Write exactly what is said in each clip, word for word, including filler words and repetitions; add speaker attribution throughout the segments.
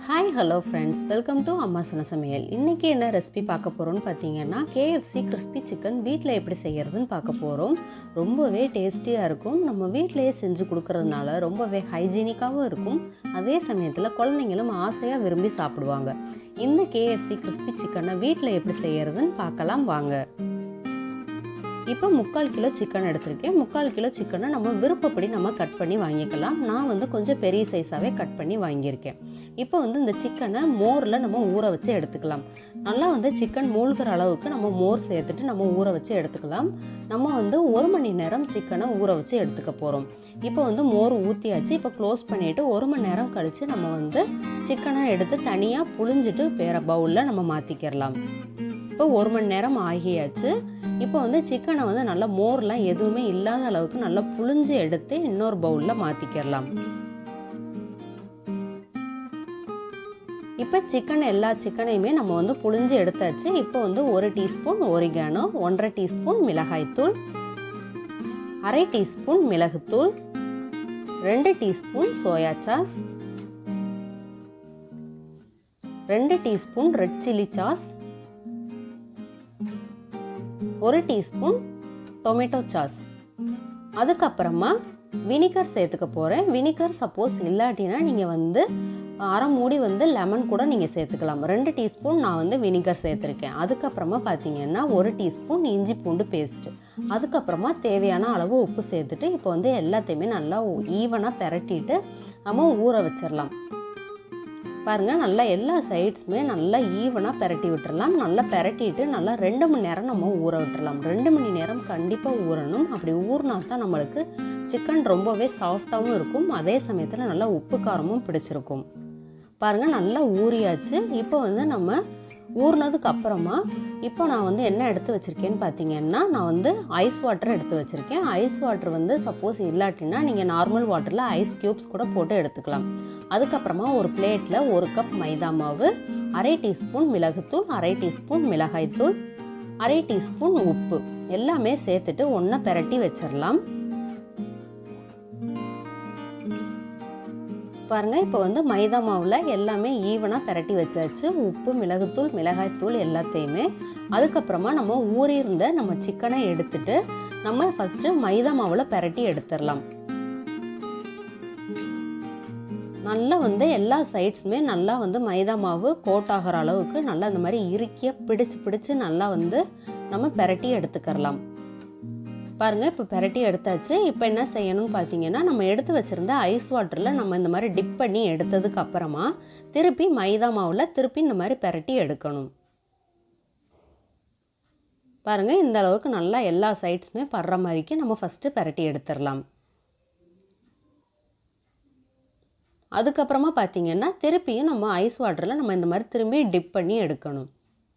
Speaker 1: Hi, hello friends. Welcome to Amma Sonna Samayal. இன்னைக்கு என்ன recipe பார்க்க போறோம்னு பாத்தீங்கன்னா K F C crispy chicken வீட்ல எப்படி செய்யறதுன்னு பார்க்க போறோம். ரொம்பவே டேஸ்டியா இருக்கும். நம்ம வீட்லயே செஞ்சு கொடுக்கிறதுனால ரொம்பவே ஹைஜீனிக்காவும் இருக்கும். அதே சமயத்துல குழந்தைகளும் ஆசையா விரும்பி சாப்பிடுவாங்க. இந்த K F C crispy chicken வீட்ல எப்படி செய்யறதுன்னு பார்க்கலாம் வாங்க. இப்போ முக்கால் கிலோ சிக்கன் எடுத்திருக்கேன். முக்கால் கிலோ சிக்கனை நம்ம விருப்பப்படி நம்ம கட் பண்ணி வாங்கிக்கலாம். நான் வந்து கொஞ்சம் பெரிய சைஸாகவே கட் பண்ணி வாங்கியிருக்கேன். இப்போ வந்து இந்த சிக்கனை மோரில் நம்ம ஊற வச்சு எடுத்துக்கலாம். நல்லா வந்து சிக்கன் மூழ்கிற அளவுக்கு நம்ம மோர் சேர்த்துட்டு நம்ம ஊற வச்சு எடுத்துக்கலாம். நம்ம வந்து ஒரு மணி நேரம் சிக்கனை ஊற வச்சு எடுத்துக்க போகிறோம். இப்போ வந்து மோர் ஊற்றியாச்சு. இப்போ க்ளோஸ் பண்ணிவிட்டு ஒரு மணி நேரம் கழித்து நம்ம வந்து சிக்கனை எடுத்து தனியாக புழிஞ்சிட்டு வேறு பவுலில் நம்ம மாற்றிக்கிறலாம். இப்போ ஒரு மணி நேரம் ஆகியாச்சு. இப்போ வந்து சிக்கனை வந்து நல்லா மோர்லாம் எதுவுமே இல்லாத அளவுக்கு நல்லா புழிஞ்சு எடுத்து இன்னொரு பவுலில் மாற்றிக்கிறலாம். இப்போ சிக்கன் எல்லா சிக்கனையுமே நம்ம வந்து புழிஞ்சு எடுத்தாச்சு. இப்போ வந்து ஒரு டீஸ்பூன் ஒரிகானோ, ஒன்றரை டீஸ்பூன் மிளகாய்த்தூள், அரை டீஸ்பூன் மிளகுத்தூள், ரெண்டு டீஸ்பூன் சோயா சாஸ், ரெண்டு டீஸ்பூன் ரெட் சில்லி சாஸ், ஒரு டீஸ்பூன் டொமேட்டோ சாஸ், அதுக்கப்புறமா வினிகர் சேர்த்துக்க போகிறேன். வினிகர் சப்போஸ் இல்லாட்டினா நீங்கள் வந்து அரை மூடி வந்து லெமன் கூட நீங்கள் சேர்த்துக்கலாம். ரெண்டு டீஸ்பூன் நான் வந்து வினிகர் சேர்த்துருக்கேன். அதுக்கப்புறமா பார்த்தீங்கன்னா ஒரு டீஸ்பூன் இஞ்சி பூண்டு பேஸ்ட்டு, அதுக்கப்புறமா தேவையான அளவு உப்பு சேர்த்துட்டு இப்போ வந்து எல்லாத்தையுமே நல்லா ஈவனாக பெரட்டிட்டு நம்ம ஊற வச்சிடலாம். பாருங்கள், நல்லா எல்லா சைட்ஸுமே நல்லா ஈவனாக பெரட்டி விட்டுறலாம். நல்லா பெரட்டிட்டு நல்லா ரெண்டு மணி நேரம் நம்ம ஊற விட்டுறலாம். ரெண்டு மணி நேரம் கண்டிப்பாக ஊறணும். அப்படி ஊறினா தான் நம்மளுக்கு சிக்கன் ரொம்பவே சாஃப்டாகவும் இருக்கும். அதே சமயத்தில் நல்லா உப்பு காரமும் பிடிச்சிருக்கும். பாருங்கள், நல்லா ஊறியாச்சு. இப்போ வந்து நம்ம ஊறினதுக்கு அப்புறமா இப்போ நான் வந்து என்ன எடுத்து வச்சுருக்கேன்னு பார்த்தீங்கன்னா, நான் வந்து ஐஸ் வாட்டர் எடுத்து வச்சுருக்கேன். ஐஸ் வாட்டர் வந்து சப்போஸ் இல்லாட்டினா நீங்கள் நார்மல் வாட்டரில் ஐஸ் க்யூப்ஸ் கூட போட்டு எடுத்துக்கலாம். அதுக்கப்புறமா ஒரு பிளேட்டில் ஒரு கப் மைதா மாவு, அரை டீஸ்பூன் மிளகுத்தூள், அரை டீஸ்பூன் மிளகாய்த்தூள், அரை டீஸ்பூன் உப்பு எல்லாமே சேர்த்துட்டு ஒன்றா பெரட்டி வச்சிடலாம். பாருங்கள், இப்போ வந்து மைதா மாவில் எல்லாமே ஈவனாக பெரட்டி வச்சாச்சு. உப்பு, மிளகுத்தூள், மிளகாய்த்தூள் எல்லாத்தையுமே. அதுக்கப்புறமா நம்ம ஊறியிருந்த நம்ம சிக்கனை எடுத்துட்டு நம்ம ஃபஸ்ட்டு மைதா மாவில் பெரட்டி எடுத்துடலாம். நல்லா வந்து எல்லா சைட்ஸுமே நல்லா வந்து மைதா மாவு கோட் ஆகிற அளவுக்கு நல்லா இந்த மாதிரி இறுக்கிய பிடிச்சு பிடிச்சு நல்லா வந்து நம்ம பெரட்டி எடுத்துக்கிறலாம். பாருங்கள், இப்போ பெரட்டி எடுத்தாச்சு. இப்போ என்ன செய்யணும்னு பார்த்தீங்கன்னா, நம்ம எடுத்து வச்சுருந்த ஐஸ் வாட்டரில் நம்ம இந்த மாதிரி டிப் பண்ணி எடுத்ததுக்கு அப்புறமா திருப்பி மைதா மாவில் திருப்பி இந்த மாதிரி பெரட்டி எடுக்கணும். பாருங்கள், இந்த அளவுக்கு நல்லா எல்லா சைட்ஸுமே படுற மாதிரிக்கு நம்ம ஃபஸ்ட்டு பெரட்டி எடுத்துடலாம். அதுக்கப்புறமா பார்த்தீங்கன்னா திருப்பியும் நம்ம ஐஸ் வாட்டரில் நம்ம இந்த மாதிரி திரும்பி டிப் பண்ணி எடுக்கணும்.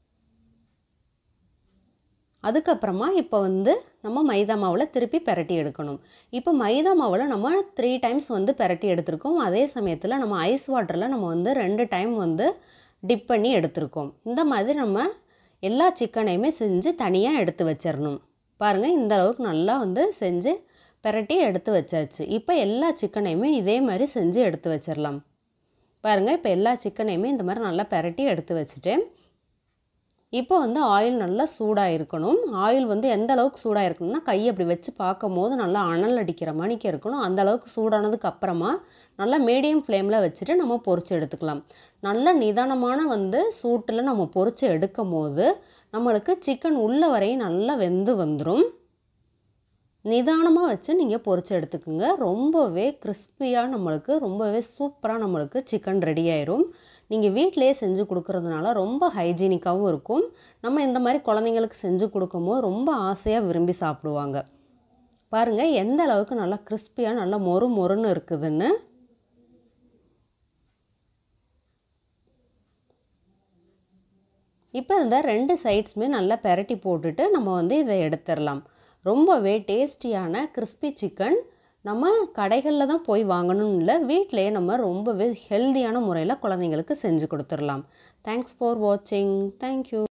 Speaker 1: அதுக்கப்புறமா இப்போ வந்து நம்ம மைதா மாவில் திருப்பி பெரட்டி எடுக்கணும். இப்போ மைதா மாவில் நம்ம த்ரீ டைம்ஸ் வந்து பெரட்டி எடுத்திருக்கோம். அதே சமயத்தில் நம்ம ஐஸ் வாட்டரில் நம்ம வந்து ரெண்டு டைம் வந்து டிப் பண்ணி எடுத்திருக்கோம். இந்த மாதிரி நம்ம எல்லா சிக்கனையுமே செஞ்சு தனியாக எடுத்து வச்சிடணும். பாருங்கள், இந்த அளவுக்கு நல்லா வந்து செஞ்சு பெரட்டி எடுத்து வச்சாச்சு. இப்போ எல்லா சிக்கனையுமே இதே மாதிரி செஞ்சு எடுத்து வச்சிடலாம். பாருங்கள், இப்போ எல்லா சிக்கனையுமே இந்த மாதிரி நல்லா பெரட்டி எடுத்து வச்சுட்டேன். இப்போ வந்து ஆயில் நல்லா சூடாக இருக்கணும். ஆயில் வந்து எந்த அளவுக்கு சூடாக இருக்கணும்னா கையை அப்படி வச்சு பார்க்கும் போது நல்லா அனல் அடிக்கிற மணிக்கு இருக்கணும். அந்த அளவுக்கு சூடானதுக்கு அப்புறமா நல்லா மீடியம் ஃப்ளேமில் வச்சுட்டு நம்ம பொரிச்சு எடுத்துக்கலாம். நல்ல நிதானமான வந்து சூட்டில் நம்ம பொரிச்சு எடுக்கும் போது நம்மளுக்கு சிக்கன் உள்ள வரையும் நல்லா வெந்து வந்துடும். நிதானமாக வச்சு நீங்கள் பொரிச்சு எடுத்துக்கோங்க. ரொம்பவே கிறிஸ்பியாக நம்மளுக்கு ரொம்பவே சூப்பராக நம்மளுக்கு சிக்கன் ரெடி ஆயிரும். நீங்கள் வீட்டிலேயே செஞ்சு கொடுக்குறதுனால ரொம்ப ஹைஜீனிக்காகவும் இருக்கும். நம்ம இந்த மாதிரி குழந்தைங்களுக்கு செஞ்சு கொடுக்கும்போது ரொம்ப ஆசையாக விரும்பி சாப்பிடுவாங்க. பாருங்கள், எந்த அளவுக்கு நல்லா கிறிஸ்பியாக நல்லா மொறு மொறுன்னு இருக்குதுன்னு. இப்போ இந்த ரெண்டு சைட்ஸுமே நல்லா பெரட்டி போட்டுட்டு நம்ம வந்து இதை எடுத்துடலாம். ரொம்பவே டேஸ்டியான கிறிஸ்பி சிக்கன் நம்ம கடைகளில் தான் போய் வாங்கணும்னு இல்லை, வீட்டிலேயே நம்ம ரொம்பவே ஹெல்தியான முறையில் குழந்தைங்களுக்கு செஞ்சு கொடுத்துடலாம். தேங்க்ஸ் ஃபார் வாட்சிங். தேங்க்யூ.